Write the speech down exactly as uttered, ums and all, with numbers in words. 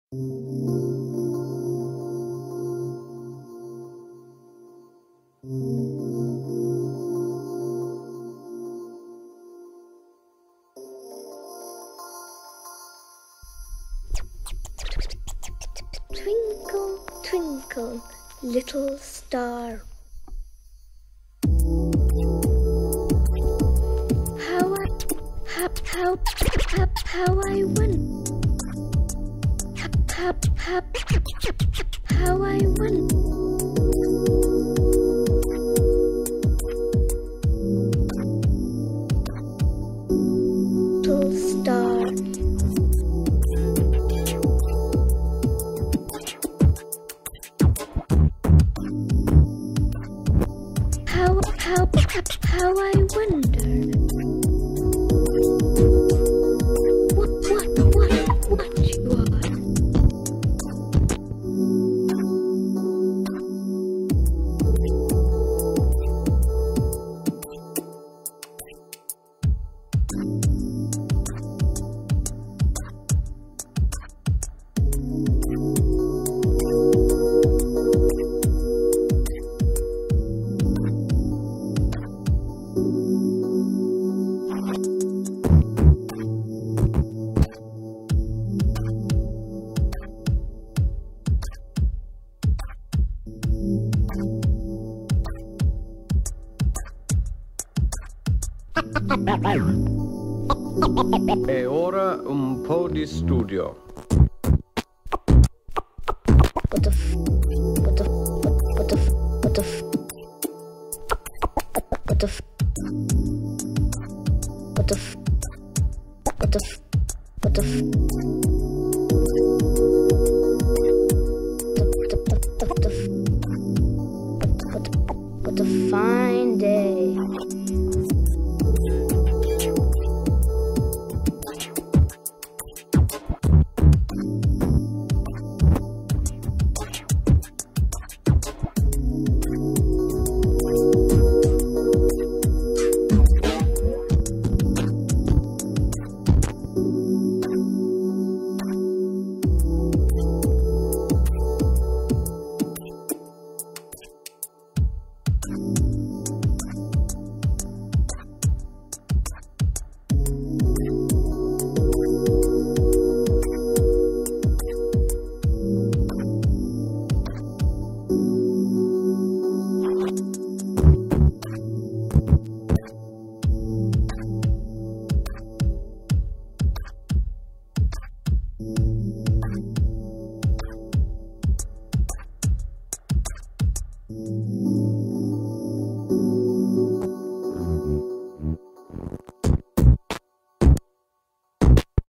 Twinkle, twinkle, little star. How I, how, how, how, how I won. How, how, how I won. Little star. How, how, how I wonder. What, what, what, what you are. E ora un po' di studio. What the f... What the f... What the f... What the f... What the f... What the f... What the f... What the f... What a fine day. Mm-hmm.